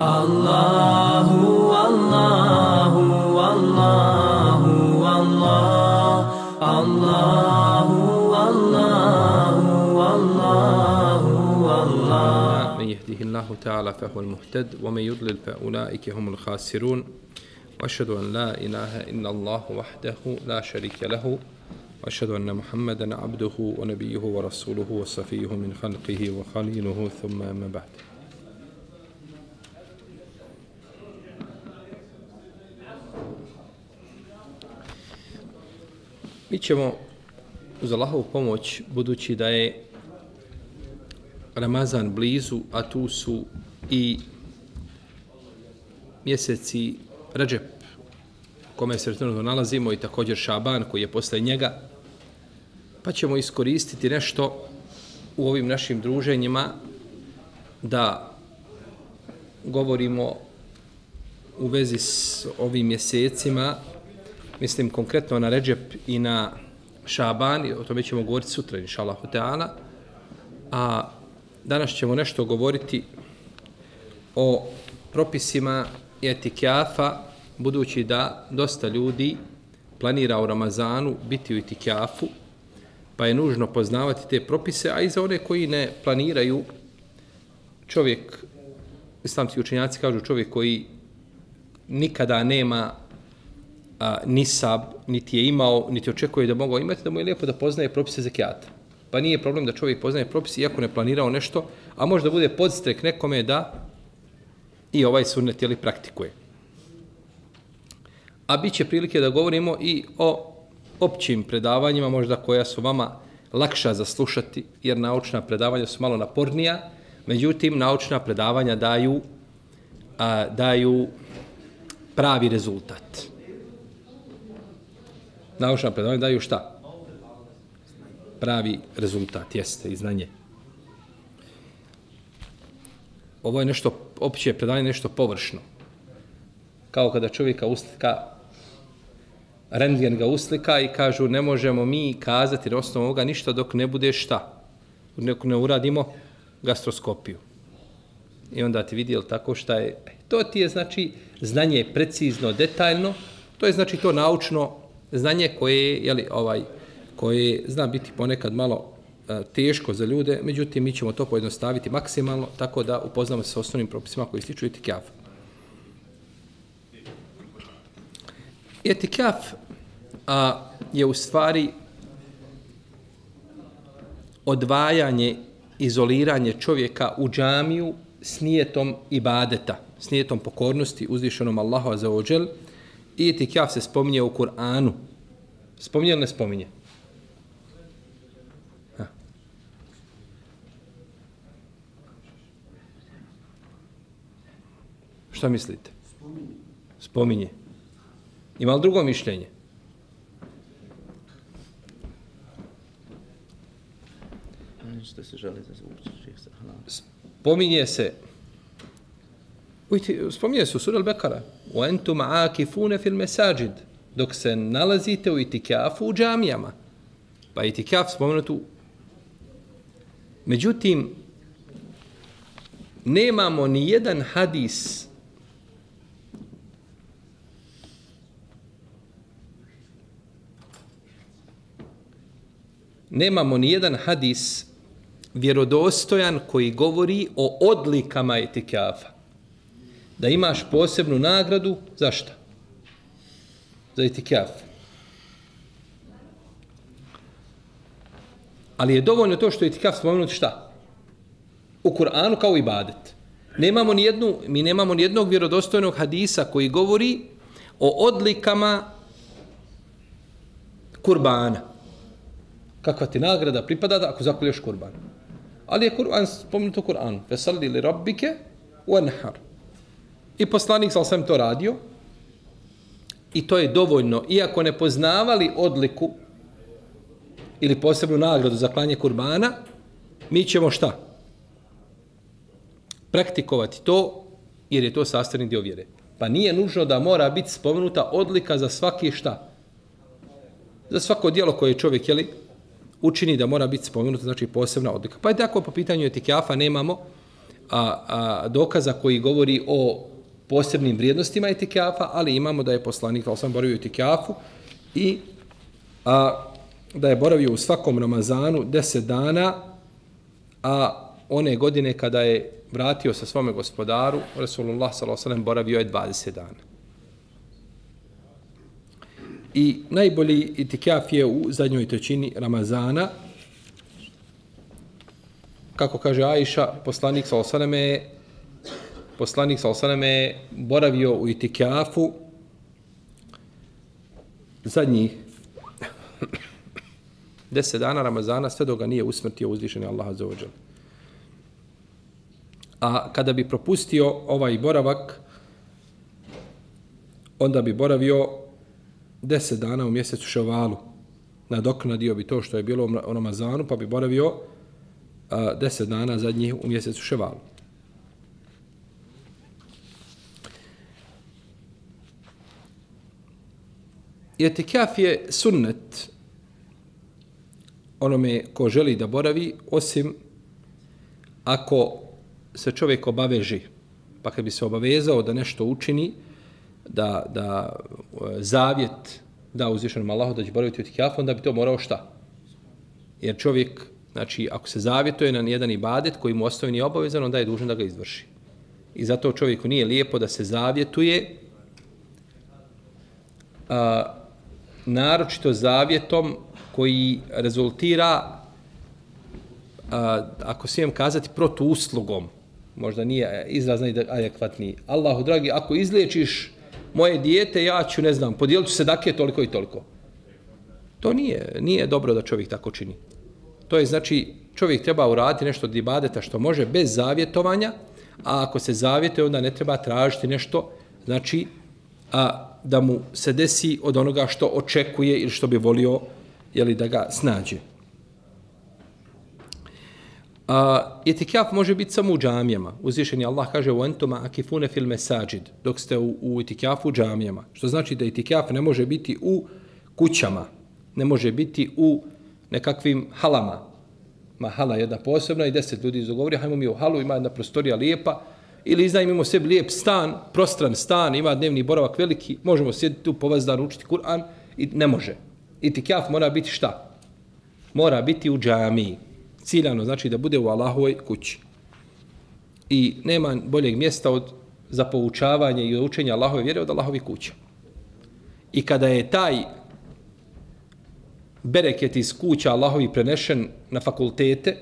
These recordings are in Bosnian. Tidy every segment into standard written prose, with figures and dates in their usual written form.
Allahu, Allahu, Allahu, Allah, Allahu, Allahu, Allahu, Allah. من يهده الله تعالى فهو المهتد ومن يضلل فأولئك هم الخاسرون وأشهد أن لا إله إلا الله وحده لا شريك له وأشهد أن محمدا عبده ونبيه ورسوله وصفيه من خلقه وخليله ثم أما بعد. Mi ćemo uz Allahovu pomoć, budući da je Ramazan blizu, a tu su i mjeseci Redžep, kome se trenutno nalazimo, i također Šaban koji je posle njega, pa ćemo iskoristiti nešto u ovim našim druženjima da govorimo u vezi s ovim mjesecima, mislim konkretno na Redžep i na Šaban, i o tome ćemo govoriti sutra, inšallahu teala, a danas ćemo nešto govoriti o propisima etikafa, budući da dosta ljudi planira u Ramazanu biti u etikafu, pa je nužno poznavati te propise, a i za one koji ne planiraju, čovjek, islamski učenjaci kažu, čovjek koji nikada nema nisab, niti je imao, niti očekuje da mogao imati, da mu je lijepo da poznaje propise zekijata. Pa nije problem da čovjek poznaje propise, iako ne planirao nešto, a možda bude podstrek nekome da i ovaj sunnet praktikuje. A bit će prilike da govorimo i o općim predavanjima, možda koja su vama lakša za slušati, jer naučna predavanja su malo napornija, međutim, naučna predavanja daju pravi rezultat. Naučna predavanja daju šta? Pravi rezultat, jeste, i znanje. Ovo je nešto, opće predavanje, nešto površno. Kao kada čovjeka uslika, rentgen ga uslika i kažu ne možemo mi kazati na osnovu ovoga ništa dok ne bude šta? Dok ne uradimo gastroskopiju. I onda ti vidi, tako šta je? To ti je znači znanje precizno, detaljno, to je znači to naučno znanje koje zna biti ponekad malo teško za ljude, međutim mi ćemo to pojednostaviti maksimalno, tako da upoznamo se sa osnovnim propisima koji se tiču etikafa. Etikaf je u stvari odvajanje, izoliranje čovjeka u džamiju s nijetom ibadeta, s nijetom pokornosti uzvišenom Allahu azza wa džel. I etikaf se spominje u Kur'anu. Spominje ili ne spominje? Šta mislite? Spominje. Ima li drugo mišljenje? Što se želi da zvuči? Spominje se u suri Al-Bekara وَأَنْتُمْ عَاكِفُونَ فِي الْمَسَاجِدِ, dok se nalazite u itikafu u džamijama. Pa itikaf spomenutu. Međutim, nemamo ni jedan hadis vjerodostojan koji govori o odlikama itikafa. Da imaš posebnu nagradu, za šta? Za itikaf. Ali je dovoljno to što je itikaf spomenut šta? U Kur'anu kao ibadet. Mi nemamo ni jednog vjerodostojnog hadisa koji govori o odlikama kurbana. Kakva ti nagrada pripada ako zakolješ kurban. Ali je Kur'an spomenut u Kur'anu. Fesalli li rabbike wanhar. I poslanik sam to radio i to je dovoljno. Iako ne poznavali odliku ili posebnu nagradu za klanje kurbana, mi ćemo šta? Praktikovati to, jer je to sastavni dio vjere. Pa nije nužno da mora biti spomenuta odlika za svaki šta? Za svako djelo koje čovjek učini da mora biti spomenuta, znači posebna odlika. Pa je tako po pitanju etikafa nemamo dokaza koji govori o posebnim vrijednostima itikafa, ali imamo da je poslanik sam boravio u itikafu i da je boravio u svakom Ramazanu 10 dana, a one godine kada je vratio se svome gospodaru, Rasulullah s.a.v. boravio je 20 dana. I najbolji itikaf je u zadnjoj trećini Ramazana. Kako kaže Ajša, poslanik s.a.v. je boravio u itikafu zadnjih 10 dana Ramazana, sve dok ga nije usmrtio uzvišeni Allah azza wa dželle. A kada bi propustio ovaj boravak, onda bi boravio 10 dana u mjesecu Ševalu. Nadoknadio bi to što je bilo u Ramazanu, pa bi boravio 10 dana zadnjih u mjesecu Ševalu. Itikaf je sunnet onome ko želi da boravi, osim ako se čovjek obaveži. Pa kad bi se obavezao da nešto učini, da zavjet da uzvišenom Allahu da će boraviti u itikafu, onda bi to morao šta? Jer čovjek, znači, ako se zavjetuje na jedan ibadet koji mu ostaje nije obavezan, onda je dužan da ga izvrši. I zato čovjeku nije lijepo da se zavjetuje naročito zavjetom koji rezultira, ako smijem kazati, protuuslugom. Možda nije izraz najadekvatniji. Allahu dragi, ako izliječiš moje dijete, ja ću, ne znam, podijelit ću sedake toliko i toliko. To nije dobro da čovjek tako čini. To je, znači, čovjek treba uraditi nešto od ibadeta što može bez zavjetovanja, a ako se zavjetuje, onda ne treba tražiti nešto, znači, da mu se desi od onoga što očekuje ili što bi volio, jeli, da ga snađe. Itikaf može biti samo u džamijama. Uzvišeni Allah kaže وَأَنْتُمَ عَكِفُونَ فِي الْمَسَاجِدِ dok ste u itikafu u džamijama. Što znači da itikaf ne može biti u kućama, ne može biti u nekakvim halama. Ma hala jedna posebna i 10 ljudi izdogovori, hajmo mi u halu, ima jedna prostorija lijepa, ili iznajmimo sebi lijep stan, prostran stan, ima dnevni boravak veliki, možemo sjediti tu po vas dan učiti Kur'an, i ne može. Itikaf mora biti šta? Mora biti u džamiji. Ciljano znači da bude u Allahovoj kući. I nema boljeg mjesta za poučavanje i učenja Allahove vjere od Allahovih kuća. I kada je taj bereket iz kuća Allahovi prenešen na fakultete,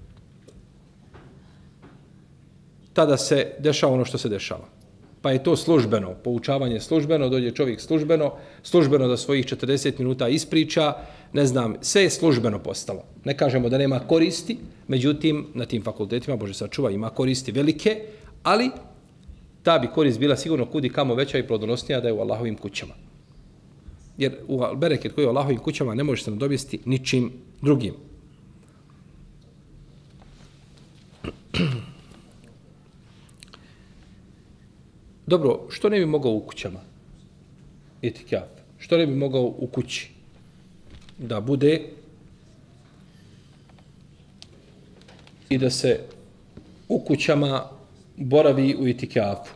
tada se dešava ono što se dešava. Pa je to službeno, poučavanje službeno, dođe čovjek službeno da svojih 40 minuta ispriča, ne znam, sve je službeno postalo. Ne kažemo da nema koristi, međutim, na tim fakultetima, Bože sačuva, ima koristi velike, ali ta bi korist bila sigurno kudi kamo veća i plodonosnija da je u Allahovim kućama. Jer u bereket koji je u Allahovim kućama ne može se nadobjesti ničim drugim. Dobro, što ne bi mogao u kućama? Itikaf. Što ne bi mogao u kući? Da bude i da se u kućama boravi u itikafu.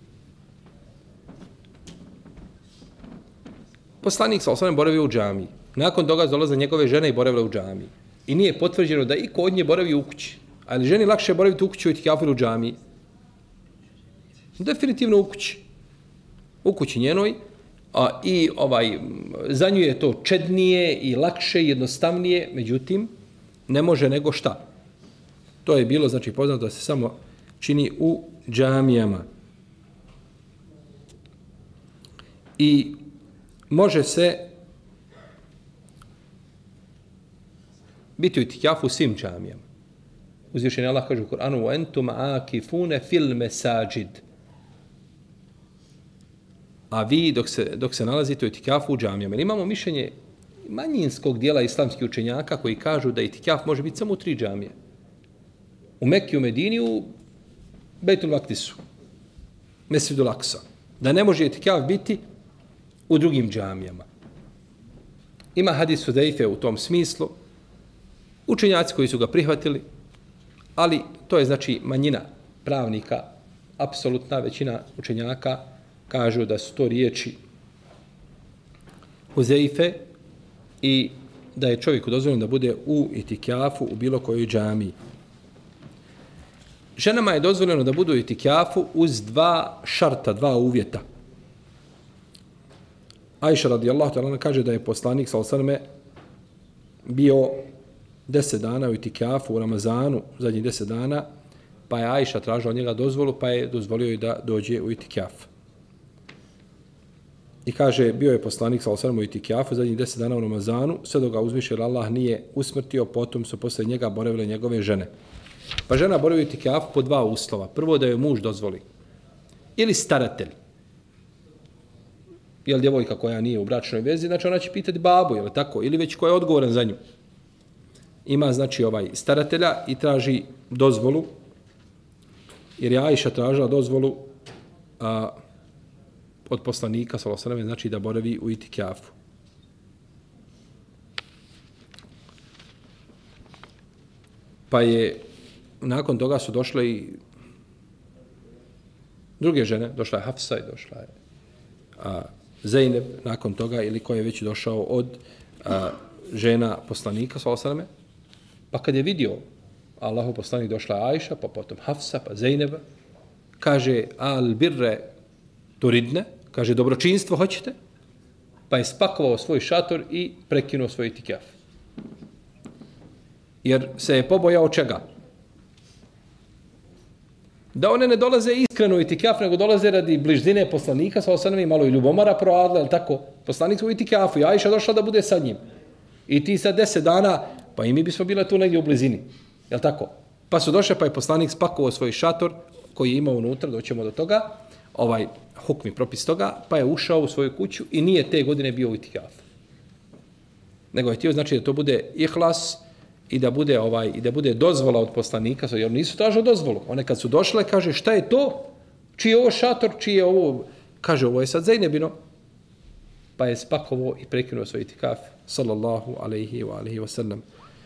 Poslanik sa osnovim boravio u džamiji. Nakon toga dolaze njegove žene i boravile u džamiji. I nije potvrđeno da i kod nje boravi u kući. Ali ženi lakše boraviti u kući u itikafu ili u džamiji? Definitivno u kući. U kući njenoj. I za nju je to čednije i lakše i jednostavnije, međutim, ne može nego šta. To je bilo, znači, poznato da se samo čini u džamijama. I može se biti u itikafu u svim džamijama. Uzvišeni Allah kaže u Kur'anu وَأَنْتُمْ عَاكِفُونَ فِي الْمَسَاجِدِ a vi dok se nalazite u itikafu u džamijama. Imamo mišljenje manjinskog dijela islamskih učenjaka koji kažu da itikaf može biti samo u 3 džamije. U Mekki, u Medini, u Bejtul Maktisu, Mesdžidul Aksa. Da ne može itikaf biti u drugim džamijama. Ima hadis Hudejfe u tom smislu, učenjaci koji su ga prihvatili, ali to je znači manjina. pravnika, apsolutna većina učenjaka kažu da su to riječi Huzeife i da je čovjeku dozvoljeno da bude u itikjafu u bilo kojoj džamiji. Ženama je dozvoljeno da budu u itikjafu uz dva šarta, dva uvjeta. Ajša radijallahu ta'ala kaže da je poslanik sallallahu alejhi ve selleme bio 10 dana u itikjafu u Ramazanu, zadnjih 10 dana, pa je Ajša tražila od njega dozvolu, pa je dozvolio joj da dođe u itikjaf. I kaže, bio je poslanik sallallahu alejhi ve sellem u itikjafu zadnjih 10 dana u Ramazanu, sve dok ga uzvišeni Allah nije usmrtio, potom su posle njega boravile njegove žene. Pa žena boravi u itikjafu po dva uslova. Prvo, da joj muž dozvoli. Ili staratelj. Jel djevojka koja nije u bračnoj vezi, znači ona će pitati babu, jel tako? Ili već ko je odgovoran za nju. Ima, znači, staratelja i traži dozvolu, jer je Ajša tražila dozvolu od poslanika, sallallahu alejhi ve sellem, znači da boravi u itikjafu. Pa je, nakon toga su došle i druge žene, došla je Hafsa i došla je Zejneb nakon toga, ili ko je već došao od žena poslanika, sallallahu alejhi ve sellem. Pa kad je vidio Allahov poslanik, došla je Ajša, pa potom Hafsa, pa Zejneba, kaže, al birre turidne, kaže, dobročinstvo hoćete? Pa je spakovao svoj šator i prekinuo svoj itikjaf. Jer se je pobojao čega? Da one ne dolaze iskreno u itikjaf, nego dolaze radi bližine poslanika, sa osanami malo i ljubomara proadla, je li tako? Poslanik u itikjafu i Ajša došla da bude sa njim. I ti sad 10 dana, pa i mi bismo bile tu negdje u blizini. Je li tako? Pa su došle, pa je poslanik spakovao svoj šator koji je imao unutra, doćemo do toga, hukmi propis toga, pa je ušao u svoju kuću i nije te godine bio u itikjafu. Nego je htio, znači, da to bude ihlas i da bude i da bude dozvola od poslanika, jer nisu tražili dozvolu. One kad su došle, kaže, šta je to? Čiji je ovo šator? Čiji je ovo? Kaže, ovo je sad Zejnebino. Pa je spakovao i prekinuo svoj itikaf, sallallahu alejhi wa sallam.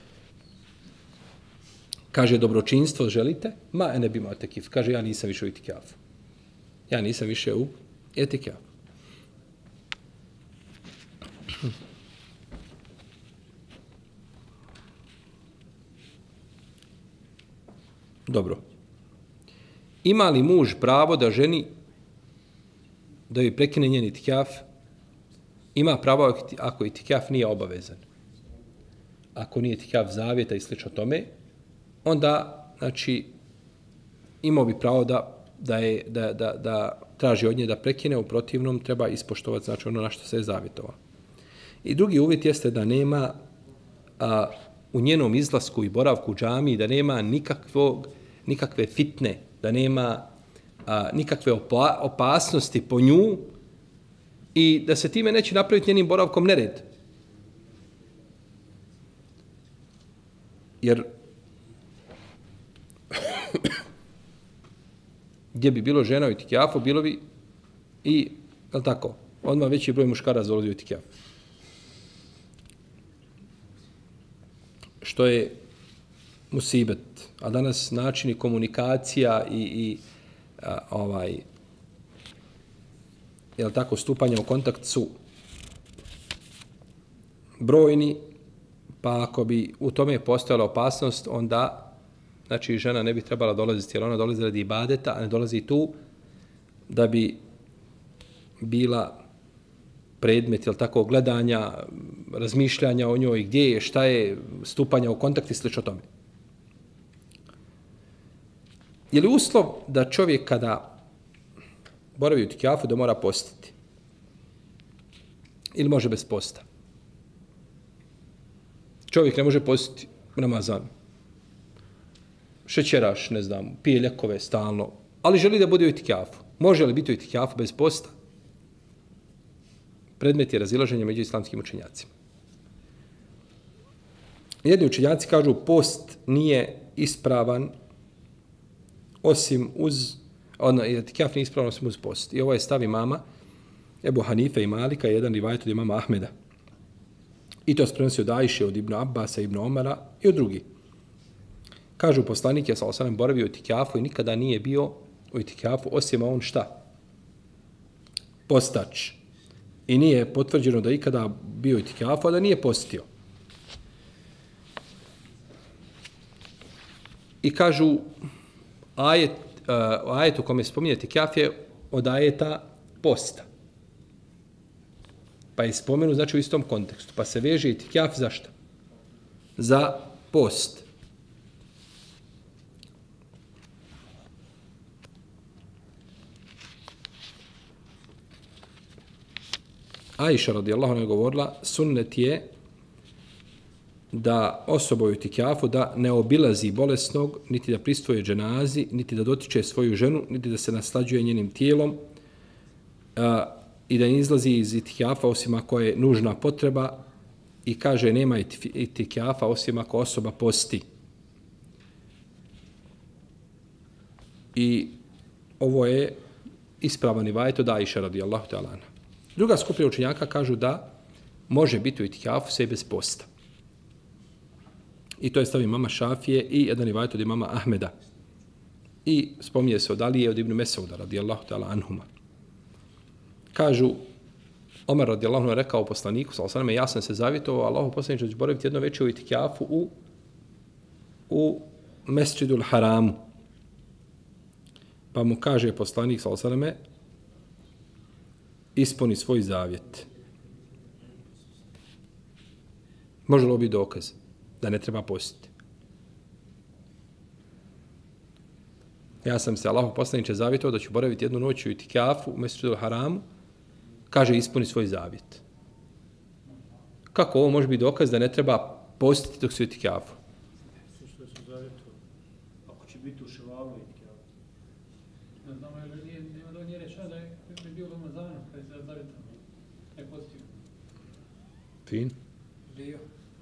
Kaže, dobročinstvo želite? Ma ene bima tekif. Kaže, ja nisam više u itikafu. Ja nisam više u itikafu. Dobro. Ima li muž pravo da ženi da joj prekine njen itikaf? Ima pravo ako itikaf nije obavezan. Ako nije itikaf zavjeta i slično tome, onda, znači, imao bi pravo da traži od nje da prekine, u protivnom treba ispoštovati, znači, ono na što se je zavjetovao. I drugi uvjet jeste da nema u njenom izlasku i boravku u džamiji, da nema nikakve fitne, da nema nikakve opasnosti po nju i da se time neće napraviti njenim boravkom nered. Jer gdje bi bilo žena u itikjafu, bilo bi i, je li tako, odmah veći broj muškara dolazi u itikjaf. Što je musibet. A danas načini komunikacija i je li tako, stupanja u kontakt su brojni, pa ako bi u tome postojala opasnost, onda, znači, žena ne bi trebala dolaziti, jer ona dolazi radi ibadeta, a ne dolazi tu da bi bila predmet, je li tako, gledanja, razmišljanja o njoj, gdje je, šta je, stupanja u kontakt i slično tome. Je li uslov da čovjek kada boravi u itikjafu da mora postiti? Ili može bez posta? Čovjek ne može postiti Ramazan. Šećeraš, ne znam, pije ljekove stalno, ali želi da bude u itikjafu. Može li biti u itikjafu bez posta? Predmet je razilaženja među islamskim učenjacima. Jedni učenjaci kažu post nije ispravan osim uz, itikjaf nije ispravan osim uz post. I ovo je stav imama Ebu Hanife i Malika, jedan rivajet od imama Ahmeda. I to se prenosi od Ajše, od Ibn Abbasa, Ibn Omara i od drugih. Kažu poslanik je sallallahu alejhi ve sellem boravio u itikafu i nikada nije bio u itikafu osim on šta? Postač. I nije potvrđeno da ikada bio u itikafu, a da nije postio. I kažu ajet u kome spominje itikaf je od ajeta posta. Pa je spomenu znači u istom kontekstu. Pa se veže itikaf za šta? Za post. Aisha radijallahu anha je govorila, sunnet je da osoba u itikafu da ne obilazi bolesnog, niti da pristoje dženazi, niti da dotiče svoju ženu, niti da se naslađuje njenim tijelom i da ne izlazi iz itikafa osim ako je nužna potreba i kaže nema itikafa osim ako osoba posti. I ovo je ispravan rivajet od Aisha radijallahu ta'ala anha. Druga skupina učenjaka kažu da može biti u itikafu sve bez posta. I to je stav imama Šafije i jedan rivajet od imama Ahmeda. I spominje se od Alije od Ibn Mesauda radijallahu ta'ala anhuma. Kažu, Omer radijallahu anhu je rekao poslaniku, sallallahu ja sam se zavjetovao, Allahu poslaniče da ću boraviti jedno večer u itikafu u Mesdžidul Haramu. Pa mu kaže poslanik, sallallahu ispuni svoj zavjet. Može li ovo biti dokaz da ne treba postiti? Ja sam se Allahu poslaniče zavjetovao da ću boraviti jednu noć u itikafu u Mesdžidul Haramu. Kaže, ispuni svoj zavjet. Kako ovo može biti dokaz da ne treba postiti dok se u itikafu? Što je su zavjetovao? Ako će biti u ševalu itikafu. Ne znamo, nema nije rečeno da je bio Ramazan, kada je zavjetovao. Ne postio. Fin. Bio.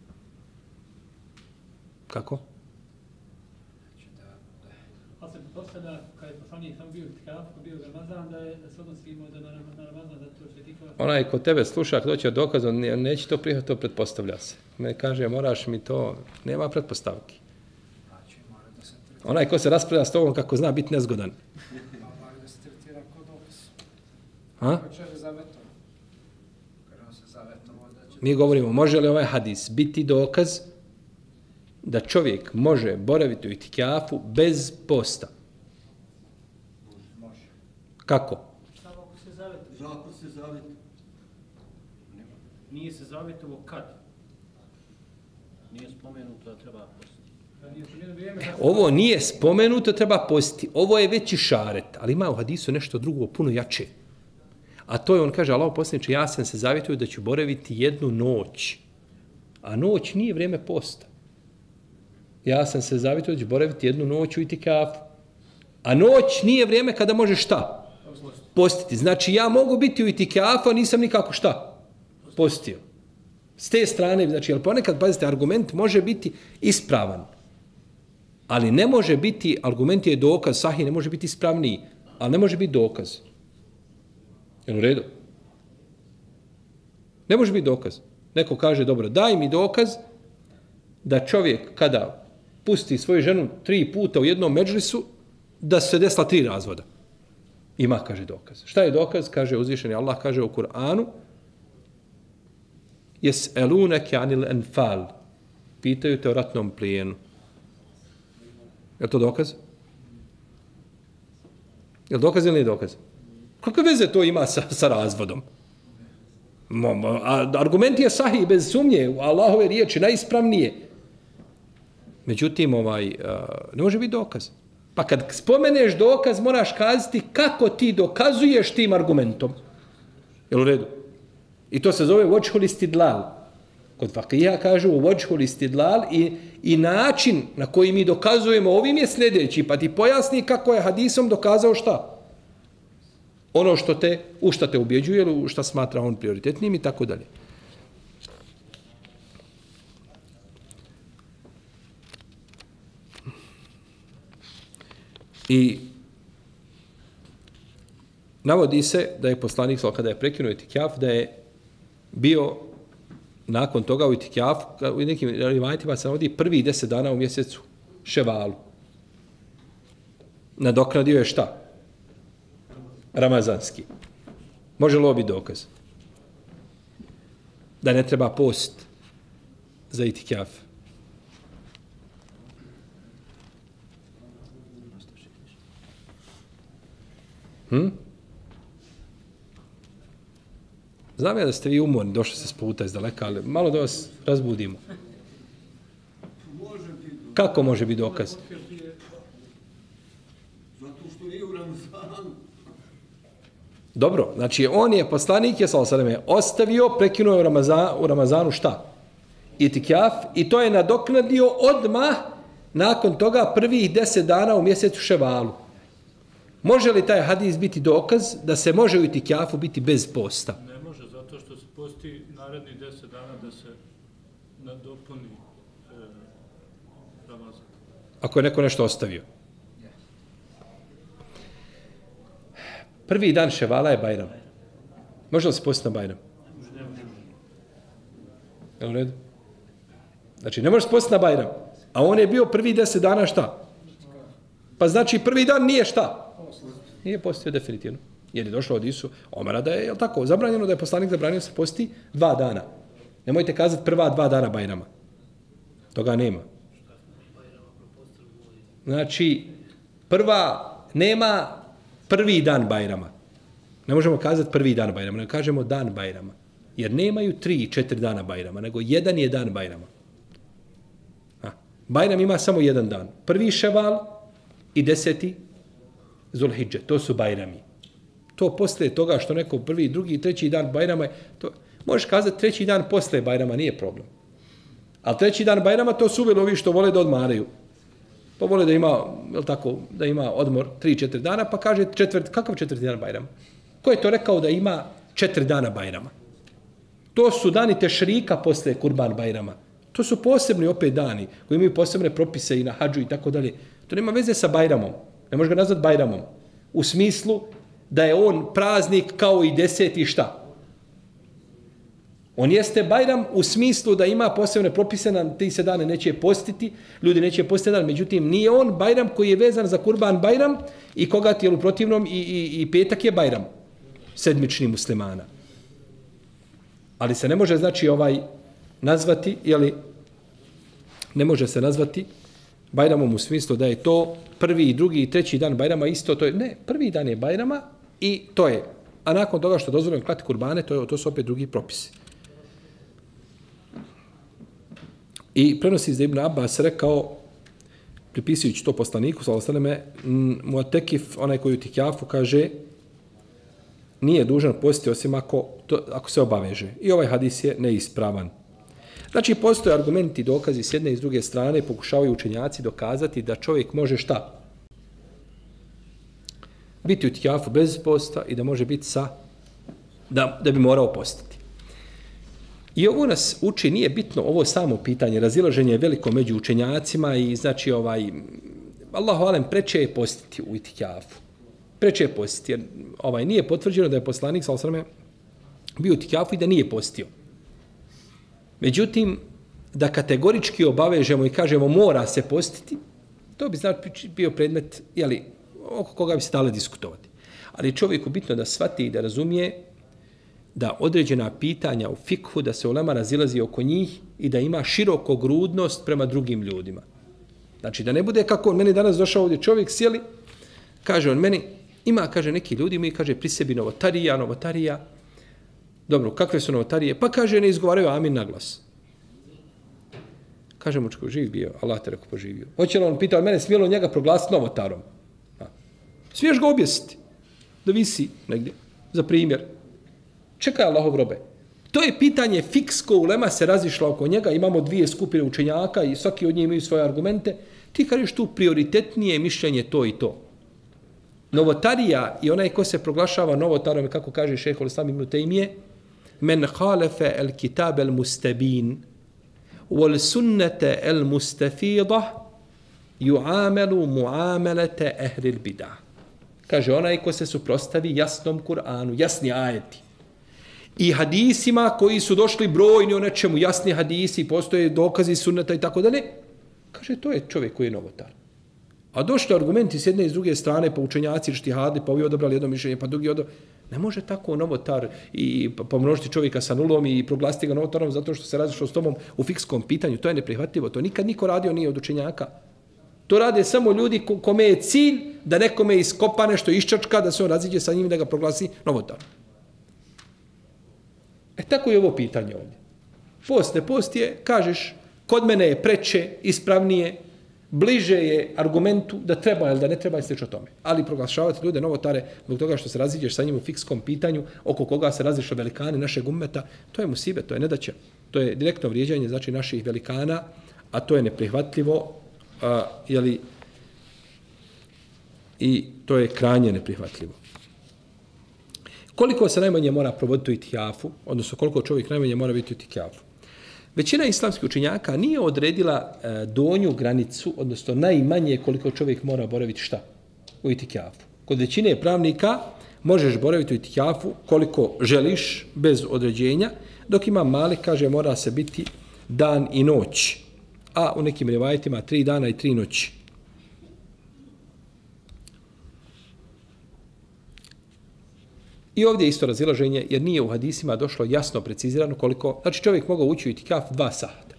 Kako? Ali se postavlja, kada je poslanik sam bio u itikafu, bio Ramazan, da se odnosi imao da na Ramazan, da to će itikaf. Onaj ko tebe sluša, ako doće dokaz, on neće to prihvatiti, to pretpostavlja se. Me kaže, moraš mi to, nema pretpostavki. Onaj ko se raspravlja s tobom kako zna biti nezgodan. Da se tretira kod dokaz. Ha? Ko će zavjetovao? Kaže on se zavjetovao da će... Mi govorimo, može li ovaj hadis biti dokaz da čovjek može boraviti u itikafu bez posta? Može. Kako? Samo ako se zavjetovao. Zakon se zavjetovao. Nije se zavjetovao kad? Nije spomenuto da treba postiti. Ovo nije spomenuto, treba postiti. Ovo je veći šaret, ali ima u hadisu nešto drugo, puno jače. A to je, on kaže, Allahu poslaniče, ja sam se zavjetovao da ću boraviti jednu noć. A noć nije vrijeme posta. Ja sam se zavjetovao da ću boraviti jednu noć u itikafu. A noć nije vrijeme kada možeš šta? Postiti. Znači, ja mogu biti u itikafu, a nisam nikako šta? Postio. S te strane, znači, ali ponekad, pazite, argument može biti ispravan. Ali ne može biti, argument je dokaz, sahih ne može biti ispravniji, ali ne može biti dokaz. Jel u redu? Ne može biti dokaz. Neko kaže, dobro, daj mi dokaz da čovjek kada pusti svoju ženu 3 puta u jednom medžlisu, da se desila 3 razvoda. Ima, kaže, dokaz. Šta je dokaz? Kaže uzvišeni Allah, kaže u Kur'anu, Jes'eluneke anil enfal. Pitaju te o ratnom plijenu. Je to dokaz? Je li dokaz ili nije dokaz? Kakve veze to ima sa razvodom? Argument je sahih, bez sumnje, u Allahove riječi, najispravnije. Međutim, ne može biti dokaz. Pa kad spomeneš dokaz, moraš kazati kako ti dokazuješ tim argumentom. Je li u redu? I to se zove vođhul istidlal. Kod fakija kažu vođhul istidlal i način na koji mi dokazujemo ovim je sljedeći. Pa ti pojasni kako je hadisom dokazao šta? Ono u šta te ubjeđuje ili u šta smatra on prioritetnim i tako dalje. I navodi se da je poslanik kada je prekinuo itikaf, da je bio nakon toga u itikafu, u nekim rivajetima se navodi prvih 10 dana u mjesecu ševalu. Nadoknadio je šta? Ramazanski. Može li ovo biti dokaz? Da ne treba post za itikaf. Znam ja da ste vi umorni, došli ste s puta iz daleka, ali malo da vas razbudimo. Kako može biti dokaz? Zato što nije u Ramazanu. Dobro, znači on je poslanik je sallallahu ostavio, prekinuo u Ramazanu šta? Itikaf i to je nadoknadio odmah nakon toga prvih 10 dana u mjesecu Ševalu. Može li taj hadis biti dokaz da se može u itikafu biti bez posta? Ne može, zato što se posti naredni 10 dana da se nadopuni Ramazan. Ako je neko nešto ostavio. Prvi dan Ševala je Bajram. Može li se postiti na Bajram? Je u redu? Znači, ne može se postiti na Bajram. A on je bio prvi 10 dana šta? Pa znači prvi dan nije šta? Nije postio definitivno. Jer je došlo od Isu Omara da je, jel tako, zabranjeno da je poslanik zabranio se posti 2 dana. Nemojte kazati prva 2 dana Bajrama. Toga nema. Znači, nema prvi dan Bajrama. Ne možemo kazati prvi dan Bajrama, nego kažemo dan Bajrama. Jer nemaju 3 i 4 dana Bajrama, nego jedan je dan Bajrama. Bajram ima samo jedan dan. Prvi Ševal i 10. Zulhidže. To su Bajrami. To poslije toga što neko prvi, drugi, treći dan Bajrama, to, možeš kazati treći dan poslije Bajrama, nije problem. Ali treći dan Bajrama to su uvijek ovi što vole da odmaraju. Pa vole da ima, tako, da ima odmor 3-4 dana, pa kaže kakav 4. dan Bajrama? Ko je to rekao da ima 4 dana Bajrama? To su dani tešrika poslije Kurban Bajrama. To su posebni opet dani koji imaju posebne propise i na hadžu i tako dalje. To nema veze sa Bajramom. Ne može ga nazvati Bajramom. U smislu da je on praznik kao i 10. šta? On jeste Bajram u smislu da ima posebne propise, na ti se dane neće postiti, ljudi neće postiti dan, međutim nije on Bajram koji je vezan za Kurban Bajram i koga ti je u protivnom i petak je Bajram, sedmični muslimana. Ali se ne može znači nazvati, ne može se nazvati Bajramom u smislu da je to prvi, drugi i treći dan Bajrama isto, to je, ne, prvi dan je Bajrama i to je. A nakon toga što dozvoljeno klati kurbane, to su opet drugi propisi. I prenosi iz Ibn Abbas rekao, pripisujući to poslaniku, muatekif, onaj koji u tikjafu, kaže, nije dužan postiti osim ako se obaveže. I ovaj hadis je neispravan. Znači, postoje argumenti, dokazi s jedne i s druge strane, pokušavaju učenjaci dokazati da čovjek može šta? Biti u tikjafu bez posta i da može biti da bi morao postiti. I ovo nas uči, nije bitno ovo samo pitanje, razilaženje je veliko među učenjacima i znači Allahu alem preče je postiti u itikafu. Preče je postiti, jer nije potvrđeno da je poslanik sallallahu alejhi ve sellem bio u itikafu i da nije postio. Međutim, da kategorički obavežemo i kažemo mora se postiti, to bi znači bio predmet, oko koga bi se dalo diskutovati. Ali čovjeku bitno da shvati i da razumije da određena pitanja u fikhu, da se ulema razilazi oko njih i da ima širokogrudnost prema drugim ljudima. Znači, da ne bude kako on meni danas došao ovdje čovjek, sjeli, kaže on meni, kaže neki ljudi, mi kaže pri sebi novotarija. Dobro, kakve su novotarije? Pa kaže, ne izgovaraju amin na glas. Kaže mučko, živ bio, Allah te reko poživio. Hoće li on pitao mene, smijelo njega proglasiti novotarom? Smiješ ga objesiti, da visi negdje, za primjer. Čekaj Allahov robe. To je pitanje fiksko, ulema se razišla oko njega, imamo 2 skupine učenjaka i svaki od njih imaju svoje argumente. Ti kažeš tu prioritetnije mišljenje to i to. Novotarija i onaj ko se proglašava novotarom, kako kaže šejhul Islam ibn Tejmije, men khalafa al-kitab al-mustabin wal sunnata al-mustafida yu'amalu mu'amalata ahli al-bid'ah. Kaže onaj ko se suprotstavi jasnom Kur'anu, jasni ajeti. I hadisima koji su došli brojni o nečemu, jasni hadisi, postoje dokazi sunneta i tako dalje. Kaže, to je čovjek koji je novotar. A došli argumenti s jedne i s druge strane, pa učenjaci štihadi, pa ovi odobrali jedno mišljenje, pa drugi odobrali. Ne može tako novotar i pomnožiti čovjeka sa nulom i proglasiti ga novotarom zato što se razišao s tobom u fikskom pitanju. To je neprihvatljivo. To nikad niko radio nije od učenjaka. To rade samo ljudi kome je cilj da nekome iskopa nešto iščačka, da se on raziđe sa njim da ga proglasi novotar. Tako je ovo pitanje ovdje. Post, ne post je, kažeš, kod mene je preče, ispravnije, bliže je argumentu da treba ili da ne treba i slično tome. Ali proglašavati ljude novotare zbog toga što se raziđeš sa njim u fikskom pitanju oko koga se razišao velikani našeg ummeta, to je musibet, to je nedaća. To je direktno vrijeđanje znači naših velikana, a to je neprihvatljivo, i to je krajnje neprihvatljivo. Koliko se najmanje mora provoditi u itikafu, odnosno koliko čovjek najmanje mora biti u itikafu? Većina islamskih učenjaka nije odredila donju granicu, odnosno najmanje koliko čovjek mora boraviti šta? U itikafu. Kod većine pravnika možeš boraviti u itikafu koliko želiš, bez određenja, dok Imam Malik kaže mora se biti dan i noć, a u nekim rivajetima 3 dana i 3 noći. I ovdje je isto razilaženje, jer nije u hadisima došlo jasno precizirano koliko, znači čovjek mogao ući u itikaf 2 sata.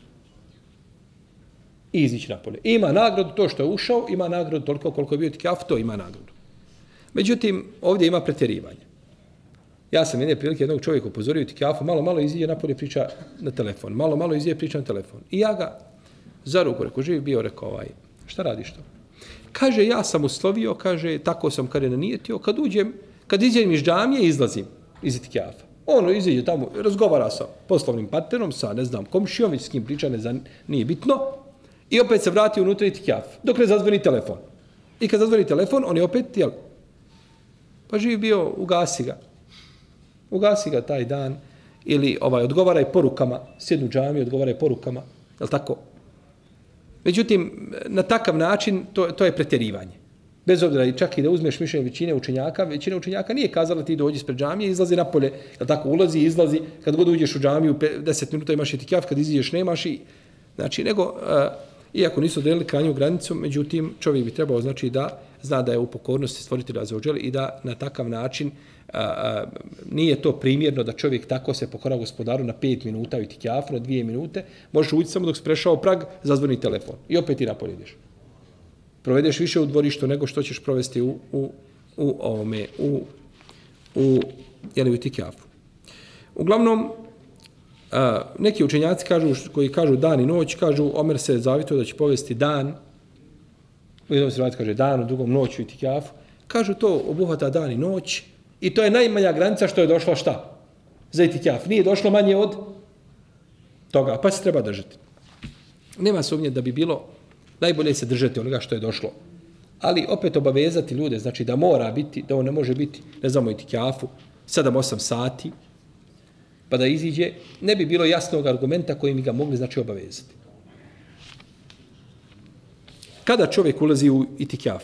I izići napolje. Ima nagradu to što je ušao, ima nagradu toliko koliko je bio itikaf, to ima nagradu. Međutim, ovdje ima pretjerivanje. Ja sam jedne prilike jednog čovjeka upozorio u itikafu, malo iziđe napolje priča na telefon, malo iziđe priča na telefon. I ja ga za ruku, rekao, živi bio, rekao, šta radiš to? Kaže, ja sam uslovio, kaže, tako sam kada nanijetio, kad izađem iz džamije, izlazim iz itikafa. Ono izađe tamo, razgovara sa poslovnim partnerom, sa, ne znam, komšijom, s kim priča, nije bitno, i opet se vrati unutra itikaf, dok ne zazvoni telefon. I kad zazvoni telefon, on je opet, pa živi bio, ugasi ga taj dan, ili odgovaraj porukama, sjednu džamiju, odgovaraj porukama, je tako? Međutim, na takav način, to je pretjerivanje. Bez obzira čak i da uzmeš mišljenje većina učenjaka nije kazala ti dođi ispred džamije, izlazi napolje, jel tako, ulazi, izlazi, kad god uđeš u džamiju, 10 minuta imaš itikaf, kad iziđeš nemaš i, znači, iako nisu odredili krajnju granicu, međutim, čovjek bi trebao, znači, da zna da je u pokornosti stvoritelja Azzawajal i da na takav način nije to primjerno da čovjek tako se pokora gospodaru na 5 minuta u itikafu, na 2 minute, možeš ući samo dok si prešao prag, zazvoni telefon i opet ti napolje ideš. Provedeš više u dvorištu nego što ćeš provesti u itikafu. Uglavnom, neki učenjaci koji kažu dan i noć, kažu Omer se zavituje da će povesti dan, u jednom se kaže dan, u drugom noć u itikafu, kažu to obuhvata dan i noć i to je najmanja granica što je došla šta? Za itikaf. Nije došlo manje od toga, pa se treba držati. Nema sumnje da bi bilo najbolje se držati onoga što je došlo. Ali opet obavezati ljude, znači da mora biti, da on ne može biti, ne znamo, itikafu, 7-8 sati, pa da iziđe, ne bi bilo jasnog argumenta koji mi ga mogli, znači, obavezati. Kada čovjek ulazi u itikaf?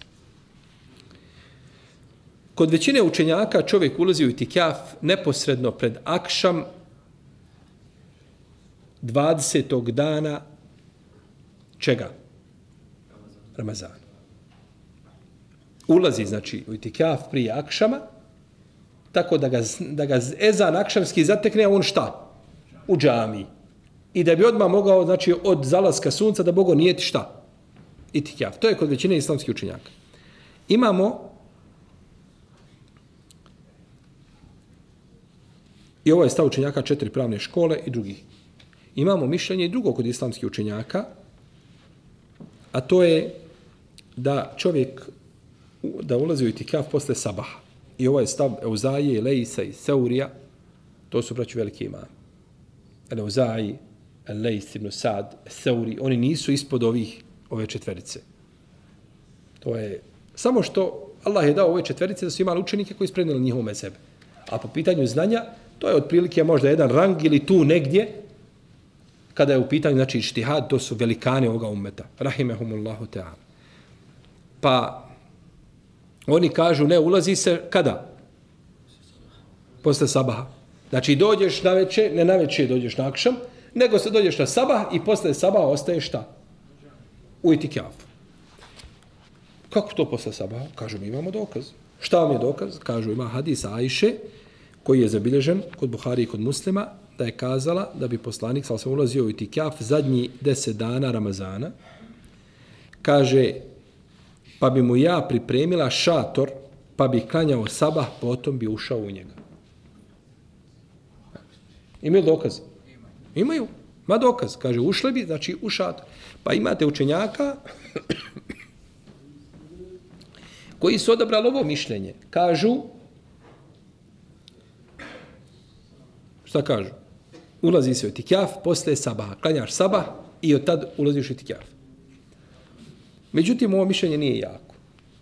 Kod većine učenjaka čovjek ulazi u itikaf neposredno pred akšam 20. dana čega? Ramazana. Ulazi, znači, u itikaf prije akšama, tako da ga ezan akšamski zatekne, on šta? U džamiji. I da bi odmah mogao, znači, od zalaska sunca da mogo nijeti šta? Itikaf. To je kod većine islamskih učenjaka. Imamo, i ovo je stav učenjaka 4 pravne škole i drugih. Imamo mišljenje i drugo kod islamskih učenjaka, a to je da čovjek da ulazi u itikaf posle sabaha. I ovo je stav Euzaije, Lejsa i Seurija. To su, braću, veliki imami. Euzaji, Lejs ibn Sad, Seuri, oni nisu ispod ove četverice. To je samo što Allah je dao ove četverice da su imali učenike koji sprednili njihovu mezhebe. A po pitanju znanja, to je otprilike možda jedan rang ili tu negdje, kada je u pitanju, znači, ištihad, to su velikani ovoga ummeta. Rahimehumullahu ta'ala. Pa, oni kažu, ne, ulazi se, kada? Posle sabaha. Znači, dođeš na večer, ne na večer dođeš na akšam, nego se dođeš na sabah i posle sabaha ostaje šta? u itikafu. Kako to posle sabaha? Kažu, mi imamo dokaz. Šta vam je dokaz? Kažu, ima hadis Ajše, koji je zabilježen kod Buhari i kod Muslima, da je kazala da bi poslanik sallallahu alejhi ve sellem ulazio u itikaf zadnji 10 dana Ramazana. Kaže, pa bi mu ja pripremila šator, pa bi klanjao sabah, potom bi ušao u njega. Imaju dokaz? Imaju. Ma dokaz. Kaže, ušli bi, znači u šator. Pa imate učenjaka koji su odabrali ovo mišljenje. Kažu, šta kažu? Ulazi se u itikaf, posle sabaha. Klanjaš sabah i od tad ulaziš u itikaf. Međutim, ovo mišljenje nije jako.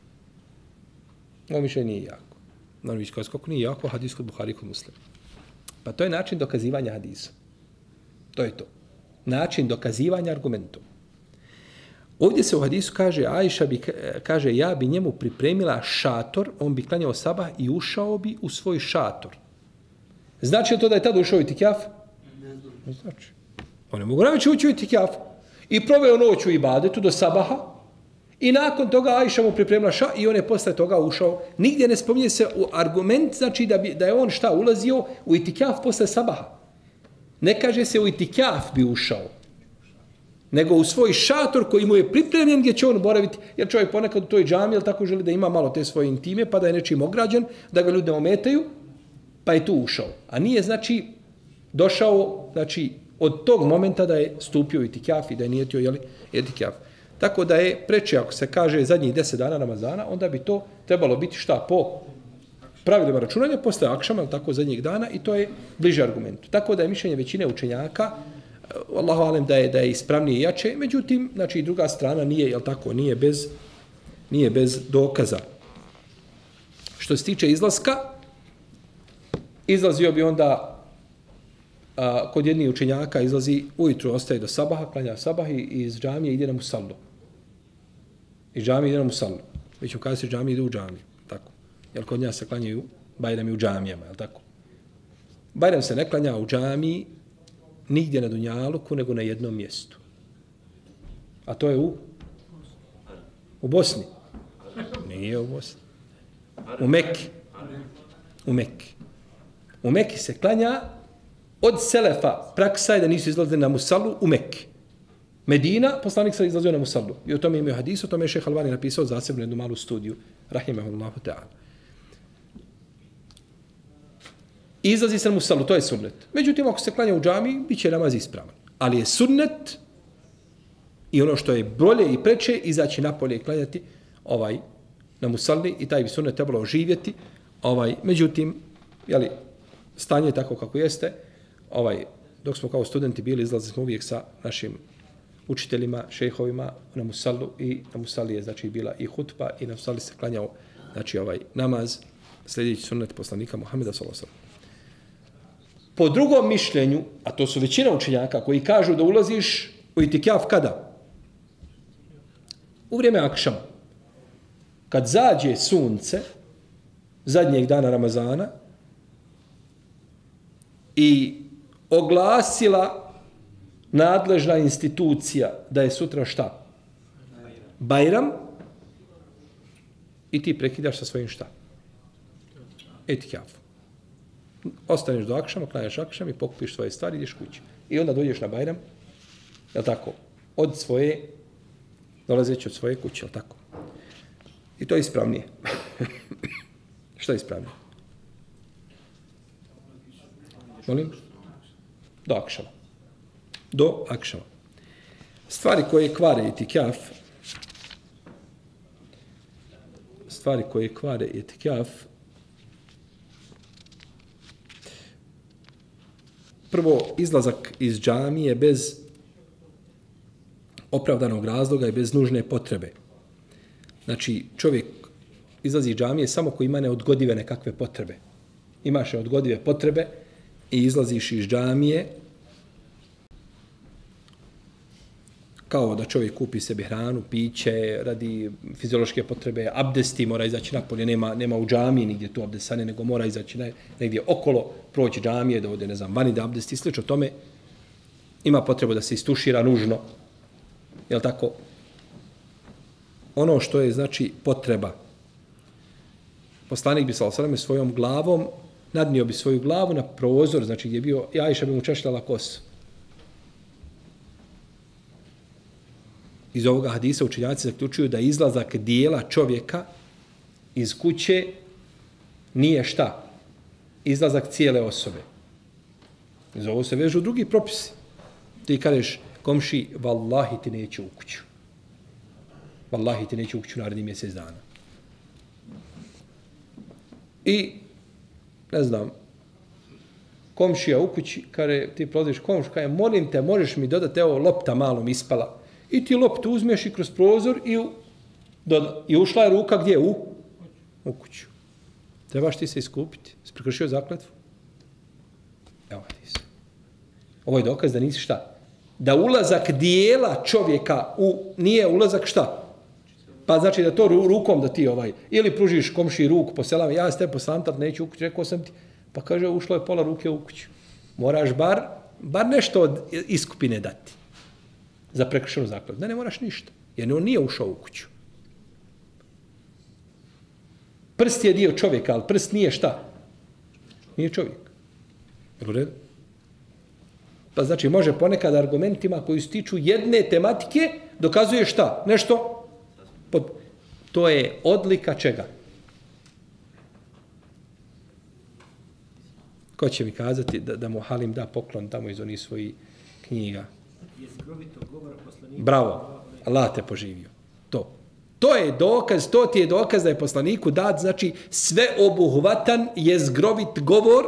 Ovo mišljenje nije jako. Naravno, kako nije jako, hadis kod Buhari kod Muslima. Pa to je način dokazivanja hadisa. To je to. Način dokazivanja argumentom. Ovdje se u hadisu kaže, Ajša bi, kaže, ja bi njemu pripremila šator, on bi klanjao sabah i ušao bi u svoj šator. Znači li to da je tad ušao u itikaf? Ne znači. On ne mogu navići ući u itikaf. I proveo noć u ibadetu do sabaha i nakon toga Ajša mu pripremila i on je posle toga ušao. Nigdje ne spominje se u argument, znači da je on šta ulazio u itikaf posle sabaha. Ne kaže se u itikaf bi ušao, nego u svoj šator koji mu je pripremljen gdje će on boraviti, jer čovjek ponekad u toj džami, jel tako, želi da ima malo te svoje intime, pa da je nečim ograđen, da ga ljudi ne ometaju, pa je tu ušao. A nije, znači, došao, znači, od tog momenta da je stupio u itikaf i da je nijetio, jeli, itikaf. Tako da je preče, ako se kaže zadnjih 10 dana Ramazana, onda bi to trebalo biti šta po pravilima računanja, posle akšama, tako zadnjih dana, i to je bliže argumentu. Tako da je mišljenje većine učenjaka, Allahu alem, da je ispravnije i jače, međutim, znači i druga strana nije, jel tako, nije bez dokaza. Što se tiče izlaska, izlazio bi onda kod jednih učenjaka, izlazi ujutru, ostaje do sabaha, klanja sabah i iz džamije ide na musallu. Iz džamije ide na musallu. Mi ćemo kada se džamije ide u džamiju, tako. Jer kod nja se klanjaju bajrami u džamijama, jel tako? Bajram se ne klanja u džamiji nigdje na Dunjaluku, nego na jednom mjestu. A to je u Bosni. Nije u Bosni. U Mekki. U Mekki. U Mekki se klanja od selefa. Praksa je da nisu izlazili na musallu u Mekki. Medina, poslanik se izlazio na musallu. I o tome imaju hadis, o tome je Šejh Albani napisao zasebno jednu malu studiju. Rahimahullahu ta'ala. Izlazi se na musallu, to je sunnet. Međutim, ako se klanja u džamiji, bit će namaz ispravan. Ali je sunnet i ono što je bolje i preče, izaći napolje i klanjati na musalli i taj bi sunnet trebalo oživjeti. Međutim, jeli, stanje je tako kako jeste. Dok smo kao studenti bili, izlazili smo uvijek sa našim učiteljima, šejhovima na musallu i na musalli je znači bila i hutba i na musalli se klanjao znači namaz sljedeći sunnet poslanika Muhameda sallallahu alejhi ve sellem. Po drugom mišljenju, a to su većina učenjaka koji kažu da ulaziš u itikaf kada? U vrijeme akšama. Kad zađe sunce zadnjeg dana Ramazana i oglasila nadležna institucija da je sutra šta? Bajram. I ti prekidaš sa svojim šta? Itikaf. Ostaneš do akšama, klanjaš akšam i pokupiš svoje stvari i ideš kući. I onda dođeš na Bajram, jel tako? Dolazeći od svoje kuće, jel tako? I to je ispravnije. Što je ispravnije? Molim? Do akšama. Do akšama. Stvari koje kvare itikaf, prvo, izlazak iz džamije bez opravdanog razloga i bez nužne potrebe. Znači, čovjek izlazi iz džamije samo ko ima neodgodive nekakve potrebe. Imaš neodgodive potrebe i izlaziš iz džamije kao da čovjek kupi sebi hranu, piće, radi fiziološke potrebe, abdesti, mora izaći napolje, nema u džamiji nigdje tu abdesane, nego mora izaći negdje okolo, proći džamije, da ode, ne znam, vani da abdesti, slično tome, ima potrebu da se istušira nužno, jel tako? ono što je, znači, potreba. Poslanik bi sallallahu svojom glavom, nadnio bi svoju glavu na prozor, znači gdje je bio, Ajša bi mu češljala kosu. Iz ovoga hadisa učenjaci zaključuju da izlazak dijela čovjeka iz kuće nije šta? Izlazak cijele osobe. Iz ovo se vežu drugi propisi. Ti kažeš komši, vallahi ti neću u kuću. Vallahi ti neću u kuću naredni mjesec dana. I, ne znam, komšija u kući, kaže, ti prolaziš komšu, kaže, molim te, možeš mi dodati, evo, lopta malo mi ispala. I ti loptu uzmeš i kroz prozor i ušla je ruka gdje? U kuću. Trebaš ti se iskupiti. Si prekršio zakletvu? Evo ti se. Ovo je dokaz da nisi šta? Da ulazak dijela čovjeka nije ulazak šta? Pa znači da to rukom da ti ili pružiš komši ruku po selama, ja s te poselam, tad neću u kuću, rekao sam ti. Pa kaže, ušlo je pola ruke u kuću. Moraš bar nešto od iskupine dati. Za prekršenu zakletvu. Ne moraš ništa. Jer on nije ušao u kuću. Prst je dio čovjeka, ali prst nije šta? Nije čovjek. Jel u redu? Pa znači može ponekad argumentima koji se tiču jedne tematike dokazuje šta? Nešto? To je odlika čega? Ko će mi kazati da mu Halim da poklon tamo iz onih svojih knjiga? Bravo, Allah te poživio. To je dokaz, to ti je dokaz da je poslaniku dat, znači sveobuhvatan jezgrovit govor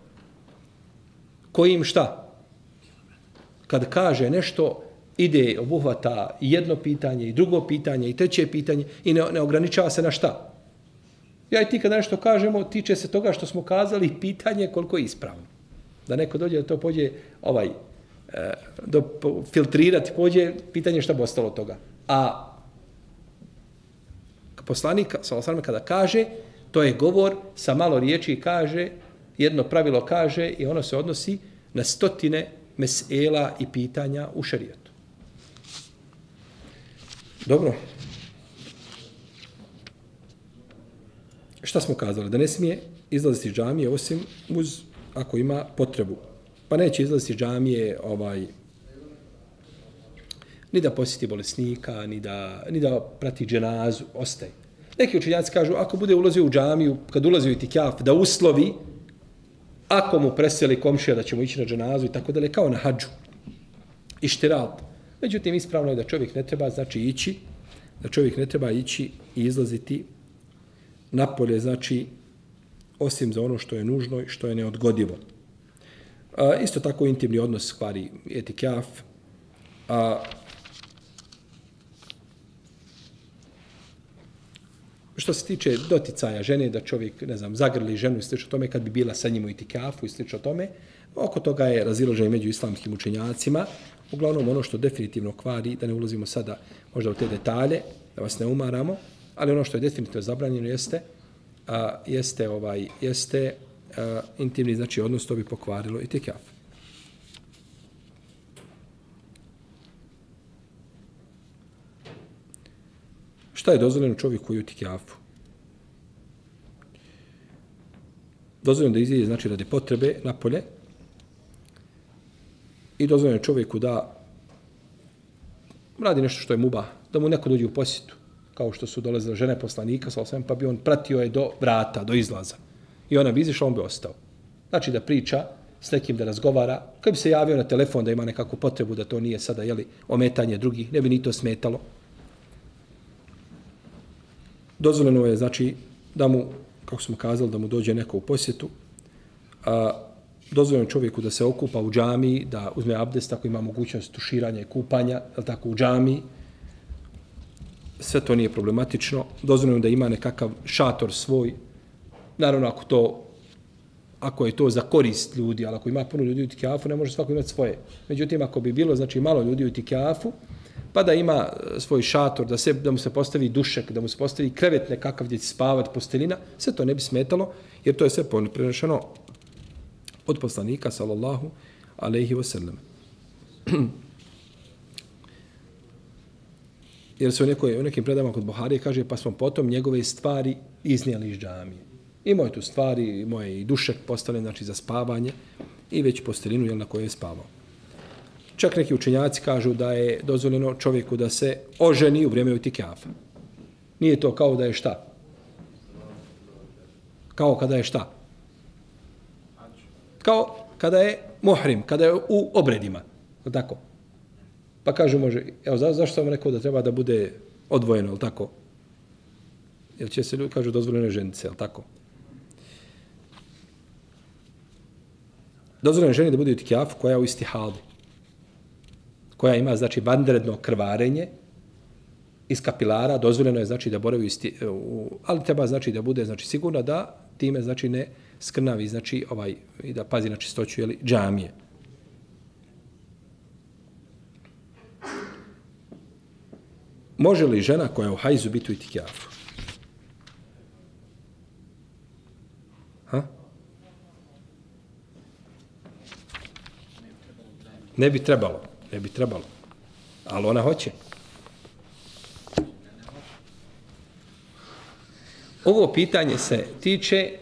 kojim šta? Kad kaže nešto, ide, obuhvata jedno pitanje i drugo pitanje i treće pitanje i ne ograničava se na šta? Ja i ti kada nešto kažemo, tiče se toga što smo kazali, pitanje koliko je ispravno. Da neko dođe da to pođe filtrirati, pođe, pitanje šta bi ostalo od toga. A poslanik, sallallahu kada kaže, to je govor sa malo riječi kaže, jedno pravilo kaže i ono se odnosi na stotine mesela i pitanja u šerijetu. Dobro. Šta smo kazali? Da ne smije izlaziti iz džamije osim ako ima potrebu. Pa neće izlaziti iz džamije ni da posjeti bolesnika, ni da prati dženazu, ostaje. Neki učenjaci kažu, ako bude ulazio u džamiju, kad ulazi u itikaf, da uslovi, ako mu preseli komšija da ćemo ići na dženazu i tako dalje, kao na hadžu. Ištirat. Međutim, ispravno je da čovjek ne treba ići i izlaziti napolje, znači, osim za ono što je nužno i što je neodgodivo. Isto tako intimni odnos kvari itikaf. Što se tiče doticaja žene, da čovjek, ne znam, zagrli ženu i slično tome, kad bi bila sa njim u itikafu i slično tome, oko toga je razilaženje među islamskim učenjacima. Uglavnom, ono što definitivno kvari, da ne ulazimo sada možda u te detalje, da vas ne umaramo, ali ono što je definitivno zabranjeno jeste intimni, znači odnos, to bi pokvarilo itikaf. Šta je dozvoljeno čovjeku koji je u itikafu? Dozvoljeno da iziđe, znači radi potrebe napolje, i dozvoljeno čovjeku da radi nešto što je mubah, da mu neko dođe u posjetu, kao što su dolazile žene poslanika, pa bi on pratio je do vrata, do izlaza. I ona bi izišla, on bi ostao. Znači da priča s nekim, da razgovara, kad bi se javio na telefon da ima nekakvu potrebu, da to nije sada ometanje drugih, ne bi ni to smetalo. Dozvoljeno je, znači, da mu, kako smo kazali, da mu dođe neko u posjetu. Dozvoljeno čovjeku da se okupa u džamiji, da uzme abdest, ako ima mogućnost tuširanja i kupanja, tako u džamiji. Sve to nije problematično. Dozvoljeno da ima nekakav šator svoj. Naravno, ako je to za korist ljudi, ali ako ima puno ljudi u itikafu, ne može svako imati svoje. Međutim, ako bi bilo, znači, malo ljudi u itikafu, pa da ima svoj šator, da mu se postavi dušek, da mu se postavi krevet nekakav gdje će spavati, postelina, sve to ne bi smetalo, jer to je sve prenešeno od poslanika, sallallahu alejhi ve sellem. jer se u nekim predama kod Buharije kaže, pa smo potom njegove stvari iznijeli iz džamije. Imao je tu stvari, imao je i dušek postavljen, znači za spavanje, i već postelinu na kojoj je spavao. Čak neki učenjaci kažu da je dozvoljeno čovjeku da se oženi u vrijeme itikafa. Nije to kao da je šta? Kao kada je šta? Kao kada je muhrim, kada je u obredima. Tako. Pa kažu može, evo zašto sam rekao da treba da bude odvojeno, ili tako? Jer će se ljudi kažu dozvoljeno je ženiti se, ili tako? Dozvoljeno je ženi da bude u itikafu koja je u istihadi. Koja ima, znači, vanredno krvarenje iz kapilara, dozvoljeno je, znači, da boravi ali treba, znači, da bude, znači, sigurno da time, znači, ne skrnavi, znači, i da pazi na čistoću, jeli, džamije. Može li žena koja je u hajzu biti u itikafu? Ne bi trebalo. Ali ona hoće. Ovo pitanje se tiče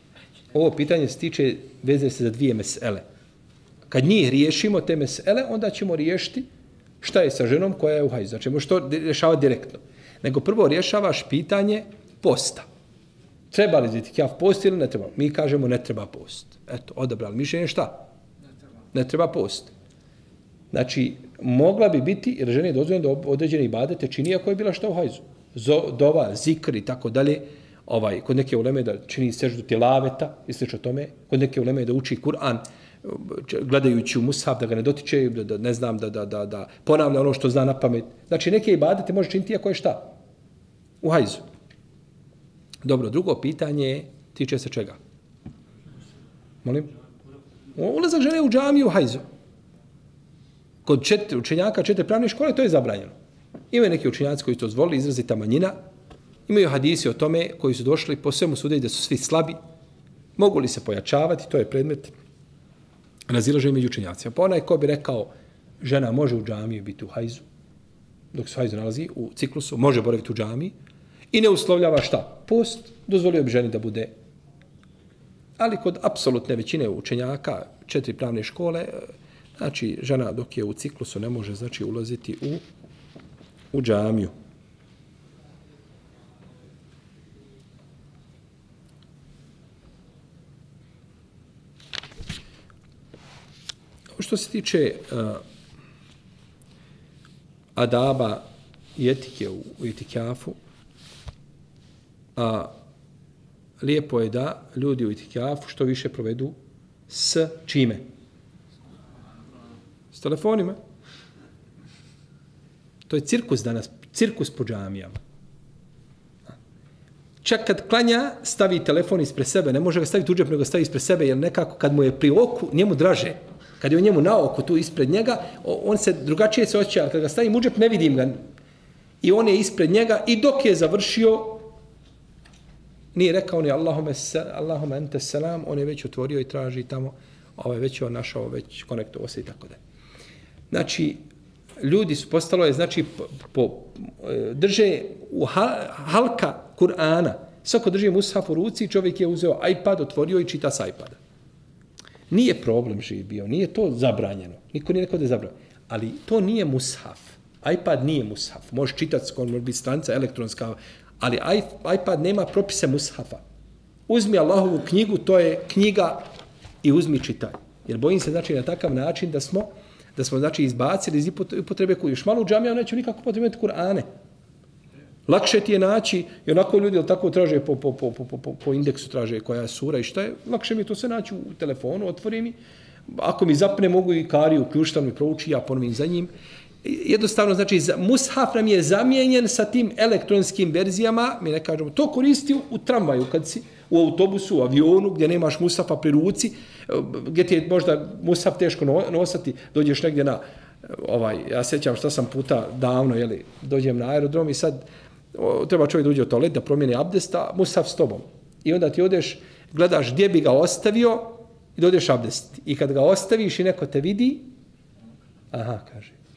veze se za dvije mesele. Kad njih riješimo te mesele, onda ćemo riješiti šta je sa ženom koja je u hajzu. Znači, možeš to rješavati direktno. Nego prvo rješavaš pitanje posta. Treba li itikaf post ili ne treba? Mi kažemo ne treba post. Eto, odabrali mišljenje šta? Ne treba post. Znači, mogla bi biti, jer žene je dozvoljeno da određene ibadete čini ako je bila šta u hajzu. Dova, zikr i tako dalje. Kod neke uleme da čini seždu tilaveta i slično tome. Kod neke uleme da uči Kur'an gledajući u mushaf, da ga ne dotiče, da ne znam, da ponavlja ono što zna na pamet. Znači, neke ibadete može činiti ako je šta? U hajzu. Dobro, drugo pitanje tiče se čega? Molim? Ulazak žene u džamiju u hajzu. Kod učenjaka 4 pravne škole to je zabranjeno. Imaju neki učenjaci koji to dozvolili, izrazita manjina. Imaju hadisi o tome koji su došli po svemu sudeći da su svi slabi. Mogu li se pojačavati? To je predmet razilaženja među učenjacima. Pa onaj ko bi rekao žena može u džamiji biti u hajzu, dok se hajzu nalazi u ciklusu, može boraviti u džamiji i ne uslovljava šta? Post, dozvolio bi ženi da bude. Ali kod apsolutne većine učenjaka 4 pravne škole, znači žena dok je u ciklusu ne može, znači, ulaziti u džamiju. Što se tiče adaba i etike u itikafu, lijepo je da ljudi u itikafu što više provedu s čime? S telefonima. To je cirkus danas, cirkus po džamijama. Čak kad klanja, stavi telefon ispred sebe, ne može ga staviti u džep, nego ga stavi ispred sebe, jer nekako kad mu je pri oku, njemu draže. Kad je u njemu na oku tu ispred njega, on se drugačije se osjeća, ali kad ga stavim u džep, ne vidim ga. I on je ispred njega i dok je završio, nije rekao ni Allahumma ente selam, on je već otvorio i traži tamo, već je on našao, već konektovo se i tako da. Znači, ljudi su postalo je, znači, drže u halka Kur'ana. Svako drži mushaf u ruci, čovjek je uzeo iPad, otvorio i čita s iPada. Nije problem živ bio, nije to zabranjeno. Niko nije rekao da je zabranjeno. Ali to nije mushaf. iPad nije mushaf. Možeš čitati, može biti stranica elektronska, ali iPad nema propise mushafa. Uzmi Allahovu knjigu, to je knjiga i uzmi čitaj. Jer bojim se, znači, na takav način da smo znači, izbacili iz upotrebe koju još malo u džamija, neću nikako potrebiti Kur'ane. Lakše ti je naći, i onako ljudi tako traže po indeksu, traže koja je sura i šta je, lakše mi je to sve naći u telefonu, otvorim i ako mi zapne, mogu i kariju uključiti, mi prouči, ja ponovim za njim. Jednostavno, znači, mushaf nam je zamijenjen sa tim elektronskim verzijama, mi ne kažemo, to koristi u tramvaju, kad si u autobusu, u avionu, gdje nemaš mushafa pri ruci, gdje ti je možda mushaf teško nosati, dođeš negdje na, ja sjećam šta sam puta davno, dođem na aerodrom i sad treba čovjek da uđe u toalet, da promijeni abdesta, mushaf s tobom. I onda ti odeš, gledaš gdje bi ga ostavio i dođeš abdest. I kad ga ostaviš i neko te vidi, aha, kaže,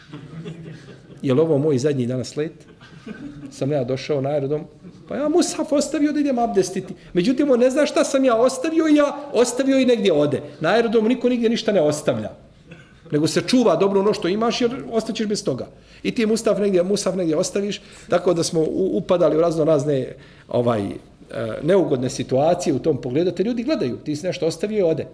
Je li ovo moj zadnji danas let? Sam ja došao na aerodrom, pa ja mushaf ostavio da idem abdestiti. Međutim, on ne zna šta sam ja ostavio i negdje ode. Na aerodromu niko nigdje ništa ne ostavlja. Nego se čuva dobro ono što imaš jer ostaćeš bez toga. I ti mushaf negdje ostaviš, tako da smo upadali u razne neugodne situacije u tom pogledu. Te ljudi gledaju, ti si nešto ostavio i ode.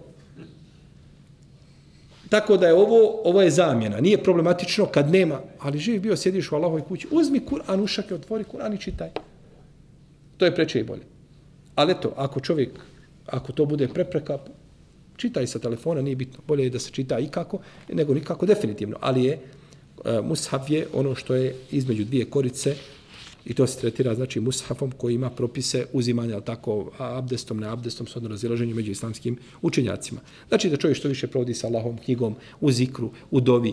Tako da je ovo je zamjena. Nije problematično kad nema, ali živi bio, sjediš u Allahovoj kući, uzmi Kur'an, ušake, otvori Kur'an i čitaj. To je preče i bolje. Ali eto, ako to bude prepreka, čitaj sa telefona, nije bitno. Bolje je da se čita ikako, nego nikako definitivno. Ali je, mushaf je ono što je između dvije korice i to se tretira, znači, mushafom koji ima propise uzimanja, ali tako, abdestom, ne abdestom, shodno razilaženju među islamskim učenjacima. Znači, da čovjek što više provodi sa Allahovom knjigom, u zikru, u dovi,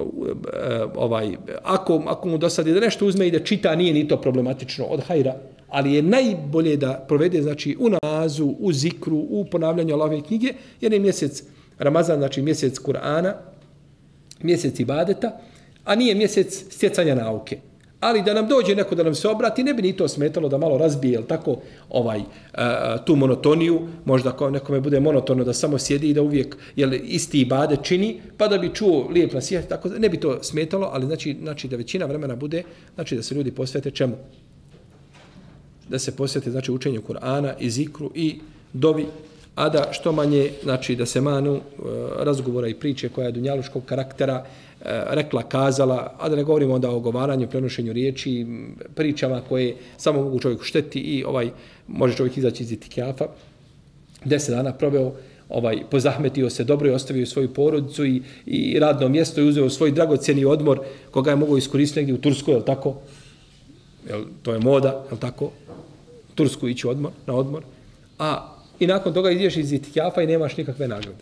ako mu dosadi da nešto uzme i da čita, nije ni to problematično od hajra, ali je najbolje da provede, znači, u namazu, u zikru, u ponavljanju Allahove knjige, jer je mjesec Ramazan, znači mjesec Kur'ana, mjesec ibadeta, a nije mjesec stjecanja nauke. Ali da nam dođe neko da nam se obrati, ne bi ni to smetalo da malo razbije, jel tako, tu monotoniju, možda nekome bude monotono da samo sjedi i da uvijek isti ibadet čini, pa da bi čuo lijep nasihat, tako ne bi to smetalo, ali znači da većina vremena bude, znači da se ljudi posvete čemu? Da se posvete, znači, učenju Kur'ana i zikru i dovi, a da što manje, znači, da se manu razgovora i priče koja je dunjaluškog karaktera, rekla, kazala, a da ne govorimo onda o ogovaranju, prenošenju riječi, pričama koje samo mogu čovjeku šteti i može čovjek izaći iz itikafa. 10 dana proveo, pozahmetio se dobro i ostavio svoju porodicu i radno mjesto i uzeo svoj dragocjeni odmor koga je mogao iskoristiti negdje u Turskoj, je li tako? To je moda, je li tako? U Tursku ići na odmor. I nakon toga ideš iz itikafa i nemaš nikakve nagrade.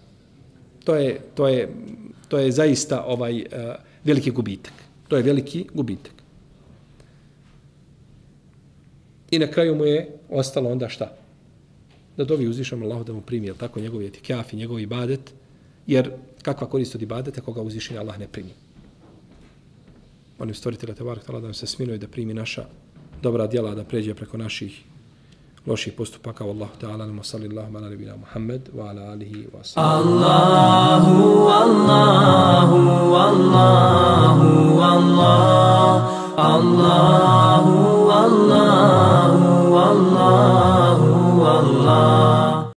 To je zaista veliki gubitak. To je veliki gubitak. I na kraju mu je ostalo onda šta? Da dovi uzvišenom Allahu da mu primi, jel tako, njegov itikaf i njegov ibadet, jer kakva korist od ibadeta koga uzvišeni Allah ne primi. Molim stvoritelja Tebarek Tala da nam se smiluje da primi naša dobra djela, da pređe preko naših loših postupaka. Wallahu ta'ala, sallallahu ala nabina Muhammed wa ala alihi wa sallam. Allahu